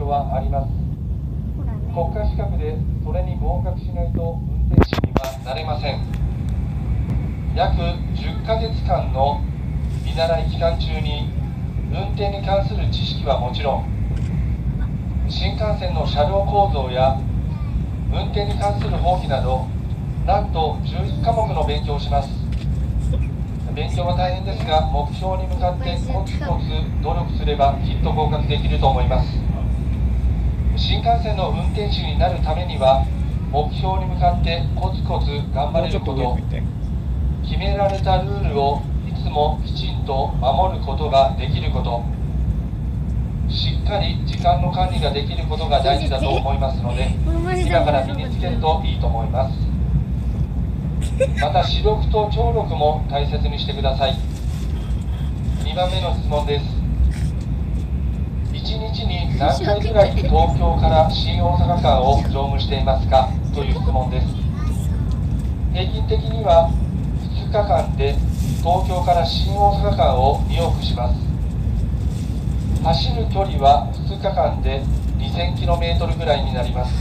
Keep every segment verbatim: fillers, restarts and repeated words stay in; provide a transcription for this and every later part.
はあります。国家資格でそれに合格しないと運転士にはなれません。約じゅっかげつかんの見習い期間中に運転に関する知識はもちろん、新幹線の車両構造や運転に関する法規など、なんとじゅういちかもくの勉強をします。勉強は大変ですが、目標に向かってコツコツ努力すればきっと合格できると思います。新幹線の運転士になるためには、目標に向かってコツコツ頑張れること、決められたルールをいつもきちんと守ることができること、しっかり時間の管理ができることが大事だと思いますので、今から身につけるといいと思います。また視力と聴力も大切にしてください。にばんめの質問です。いちにちに何回くらい東京から新大阪間を乗務していますかという質問です。平均的にはふつかかんで東京から新大阪間をに往復します。走る距離はふつかかんで にせんキロメートル ぐらいになります。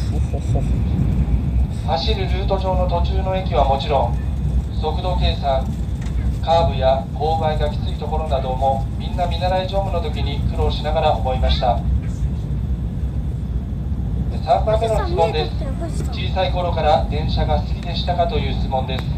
走るルート上の途中の駅はもちろん、速度計算、カーブや勾配がきついところなどもみんな見習い乗務の時に苦労しながら覚えました。さんばんめの質問です。小さい頃から電車が好きでしたかという質問です。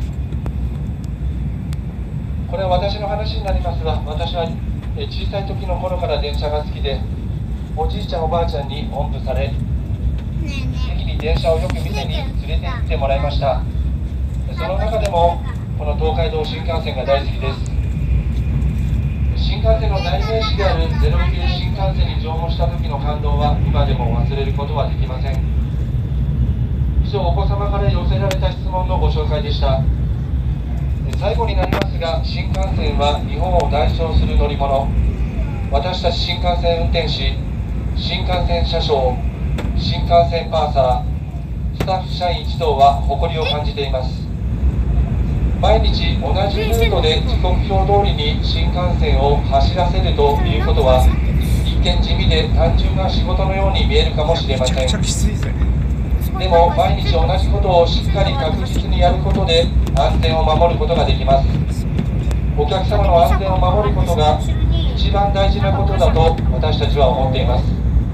これは私の話になりますが、私は小さい時の頃から電車が好きで、おじいちゃんおばあちゃんにおんぶされ、駅に電車をよく見てに連れて行ってもらいました。その中でもこの東海道新幹線が大好きです。新幹線の代名詞であるゼロきゅう新幹線に乗務した時の感動は今でも忘れることはできません。以上、お子様から寄せられた質問のご紹介でした。最後になりますが、新幹線は日本を代表する乗り物。私たち新幹線運転士、新幹線車掌、新幹線パーサー、スタッフ社員一同は誇りを感じています。毎日同じルートで時刻表通りに新幹線を走らせるということは、一見地味で単純な仕事のように見えるかもしれません。でも毎日同じことをしっかり確実にやることで安全を守ることができます。お客様の安全を守ることが一番大事なことだと私たちは思っています。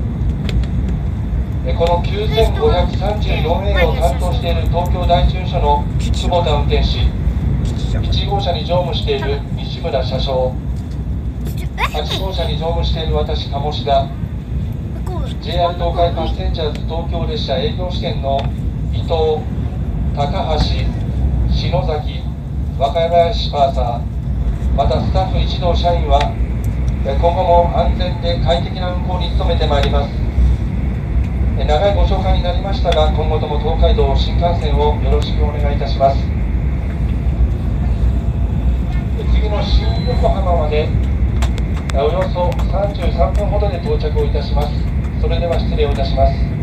このきゅうせんごひゃくさんじゅうよんえいを担当している東京第一運輸の久保田運転士、いち号車に乗務している西村車掌、はち号車に乗務している私鴨志田、 ジェイアール 東海パッセンジャーズ東京列車営業試験の伊藤、高橋、篠崎、若林パーサー、またスタッフ一同社員は今後も安全で快適な運行に努めてまいります。長いご紹介になりましたが、今後とも東海道新幹線をよろしくお願いいたします。次の新横浜までおよそさんじゅうさんぷんほどで到着をいたします。それでは失礼をいたします。